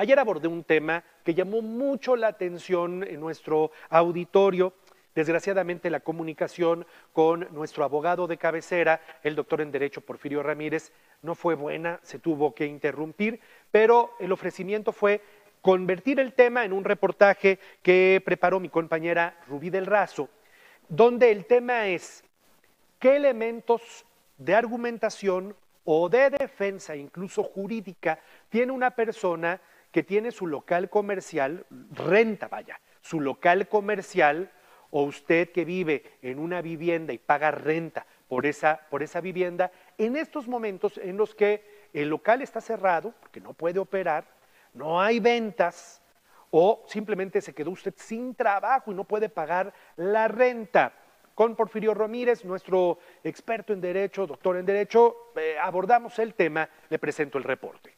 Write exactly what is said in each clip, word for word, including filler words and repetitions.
Ayer abordé un tema que llamó mucho la atención en nuestro auditorio. Desgraciadamente la comunicación con nuestro abogado de cabecera, el doctor en Derecho Porfirio Ramírez, no fue buena, se tuvo que interrumpir, pero el ofrecimiento fue convertir el tema en un reportaje que preparó mi compañera Rubí del Razo, donde el tema es qué elementos de argumentación o de defensa, incluso jurídica, tiene una persona que tiene su local comercial, renta, vaya, su local comercial, o usted que vive en una vivienda y paga renta por esa, por esa vivienda, en estos momentos en los que el local está cerrado, porque no puede operar, no hay ventas, o simplemente se quedó usted sin trabajo y no puede pagar la renta. Con Porfirio Ramírez, nuestro experto en Derecho, doctor en Derecho, eh, abordamos el tema, le presento el reporte.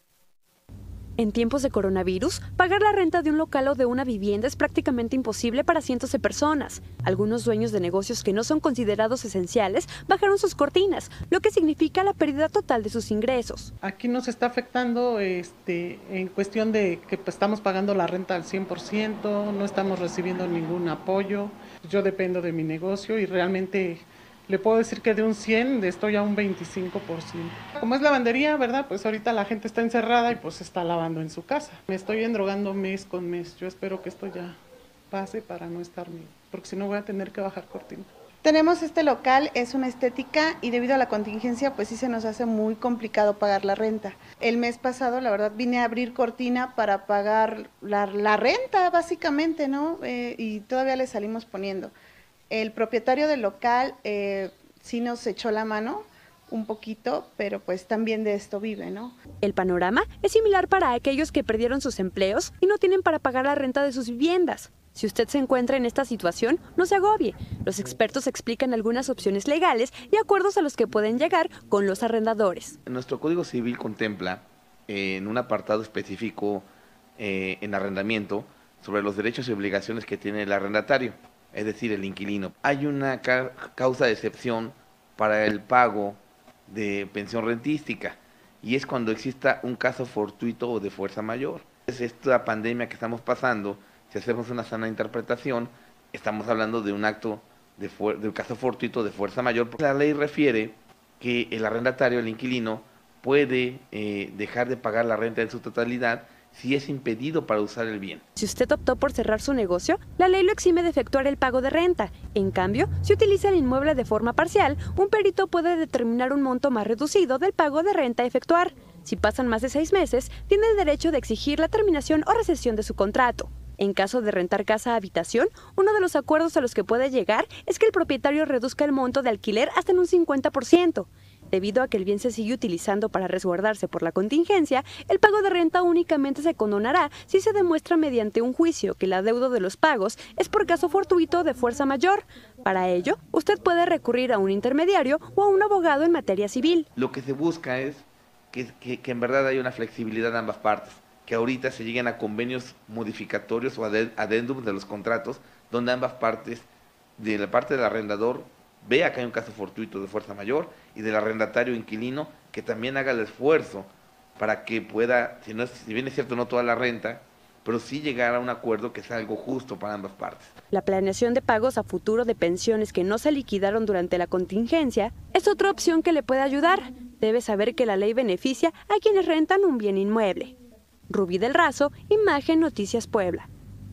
En tiempos de coronavirus, pagar la renta de un local o de una vivienda es prácticamente imposible para cientos de personas. Algunos dueños de negocios que no son considerados esenciales bajaron sus cortinas, lo que significa la pérdida total de sus ingresos. Aquí nos está afectando este, en cuestión de que pues, estamos pagando la renta al cien por ciento, no estamos recibiendo ningún apoyo. Yo dependo de mi negocio y realmente le puedo decir que de un cien estoy a un veinticinco por ciento. Como es lavandería, ¿verdad? Pues ahorita la gente está encerrada y pues se está lavando en su casa. Me estoy endrogando mes con mes. Yo espero que esto ya pase para no estar bien, porque si no voy a tener que bajar cortina. Tenemos este local, es una estética y debido a la contingencia pues sí se nos hace muy complicado pagar la renta. El mes pasado la verdad vine a abrir cortina para pagar la, la renta básicamente, ¿no? Eh, y todavía le salimos poniendo. El propietario del local eh, sí nos echó la mano un poquito, pero pues también de esto vive, ¿no? El panorama es similar para aquellos que perdieron sus empleos y no tienen para pagar la renta de sus viviendas. Si usted se encuentra en esta situación, no se agobie. Los expertos explican algunas opciones legales y acuerdos a los que pueden llegar con los arrendadores. Nuestro Código Civil contempla eh, en un apartado específico eh, en arrendamiento sobre los derechos y obligaciones que tiene el arrendatario, es decir, el inquilino. Hay una ca causa de excepción para el pago de pensión rentística y es cuando exista un caso fortuito o de fuerza mayor. Es esta pandemia que estamos pasando, si hacemos una sana interpretación, estamos hablando de un acto de, de un caso fortuito de fuerza mayor. La ley refiere que el arrendatario, el inquilino, puede eh, dejar de pagar la renta en su totalidad si es impedido para usar el bien. Si usted optó por cerrar su negocio, la ley lo exime de efectuar el pago de renta. En cambio, si utiliza el inmueble de forma parcial, un perito puede determinar un monto más reducido del pago de renta a efectuar. Si pasan más de seis meses, tiene el derecho de exigir la terminación o rescisión de su contrato. En caso de rentar casa-habitación, uno de los acuerdos a los que puede llegar es que el propietario reduzca el monto de alquiler hasta en un cincuenta por ciento. Debido a que el bien se sigue utilizando para resguardarse por la contingencia, el pago de renta únicamente se condonará si se demuestra mediante un juicio que el adeudo de los pagos es por caso fortuito de fuerza mayor. Para ello, usted puede recurrir a un intermediario o a un abogado en materia civil. Lo que se busca es que, que, que en verdad haya una flexibilidad de ambas partes, que ahorita se lleguen a convenios modificatorios o adendum de los contratos, donde ambas partes, de la parte del arrendador, vea que hay un caso fortuito de fuerza mayor y del arrendatario inquilino que también haga el esfuerzo para que pueda, si, no es, si bien es cierto no toda la renta, pero sí llegar a un acuerdo que sea algo justo para ambas partes. La planeación de pagos a futuro de pensiones que no se liquidaron durante la contingencia es otra opción que le puede ayudar. Debe saber que la ley beneficia a quienes rentan un bien inmueble. Rubí del Razo, Imagen Noticias Puebla.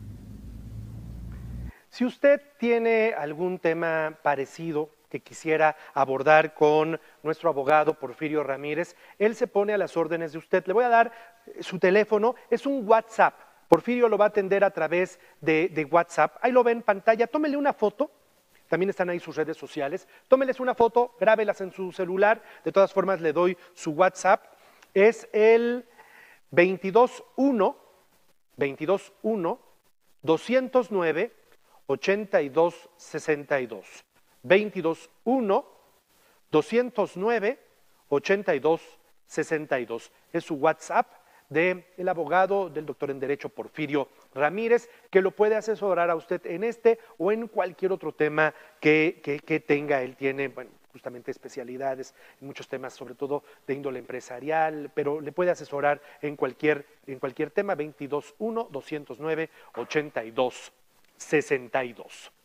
Si usted tiene algún tema parecido que quisiera abordar con nuestro abogado Porfirio Ramírez, él se pone a las órdenes de usted. Le voy a dar su teléfono, es un WhatsApp. Porfirio lo va a atender a través de, de WhatsApp. Ahí lo ve en pantalla, tómele una foto. También están ahí sus redes sociales. Tómeles una foto, grábelas en su celular. De todas formas, le doy su WhatsApp. Es el veintidós uno, veintidós uno, doscientos nueve, ochenta y dos sesenta y dos. veintidós uno, doscientos nueve, ochenta y dos sesenta y dos. Es su WhatsApp del abogado, del doctor en Derecho Porfirio Ramírez, que lo puede asesorar a usted en este o en cualquier otro tema que, que, que tenga. Él tiene, bueno, justamente especialidades en muchos temas, sobre todo de índole empresarial, pero le puede asesorar en cualquier, en cualquier tema. Veintidós uno, doscientos nueve, ochenta y dos sesenta y dos.